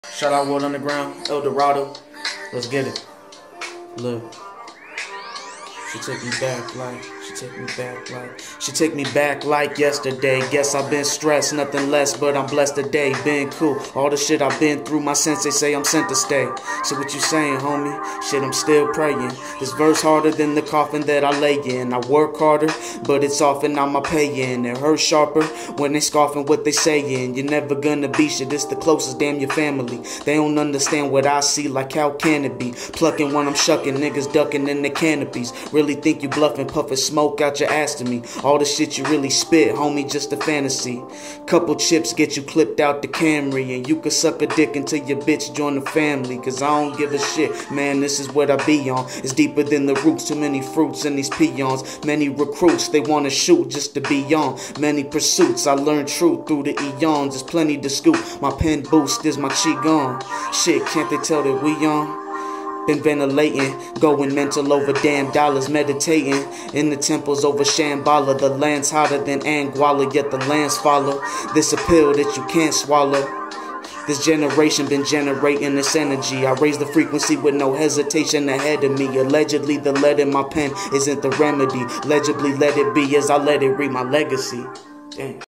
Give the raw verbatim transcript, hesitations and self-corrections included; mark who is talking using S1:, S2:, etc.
S1: Shout out World Underground, El Dorado. Let's get it. Look. She take me back like, she take me back like, she take me back like yesterday. Guess I've been stressed, nothing less, but I'm blessed today. Been cool, all the shit I've been through, my sensei say I'm sent to stay. So what you saying, homie? Shit, I'm still praying. This verse harder than the coffin that I lay in. I work harder, but it's often on my pay-in. It hurts sharper when they scoffing what they saying. You're never gonna be shit, it's the closest, damn your family. They don't understand what I see, like how can it be? Plucking when I'm shucking, niggas ducking in the canopies. Really think you bluffing, puffing smoke out your ass to me. All the shit you really spit, homie, just a fantasy. Couple chips get you clipped out the Camry, and you can suck a dick until your bitch join the family. Cause I don't give a shit, man, this is what I be on. It's deeper than the roots, too many fruits in these peons. Many recruits, they wanna shoot just to be on. Many pursuits, I learned truth through the eons. There's plenty to scoop, my pen boost is my qigong. Shit, can't they tell that we on? Been ventilating, going mental over damn dollars, meditating in the temples over Shambhala. The land's hotter than Anguilla, yet the lands follow this appeal that you can't swallow. This generation been generating this energy. I raise the frequency with no hesitation ahead of me. Allegedly the lead in my pen isn't the remedy. Legibly let it be as I let it read my legacy. Damn.